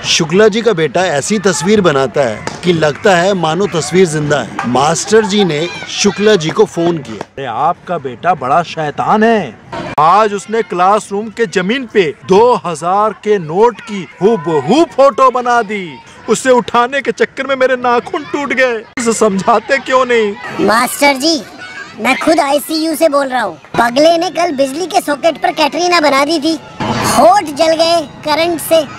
शुक्ला जी का बेटा ऐसी तस्वीर बनाता है कि लगता है मानो तस्वीर जिंदा है। मास्टर जी ने शुक्ला जी को फोन किया। अरे आपका बेटा बड़ा शैतान है। आज उसने क्लासरूम के जमीन पे 2000 के नोट की हूबहू फोटो बना दी। उसे उठाने के चक्कर में मेरे नाखून टूट गए। उसे समझाते क्यों नहीं? मास्टर जी, मैं खुद आईसीयू से बोल रहा हूँ। पगले ने कल बिजली के सॉकेट पर कैटरीना बना दी थी। होठ जल गए करंट से।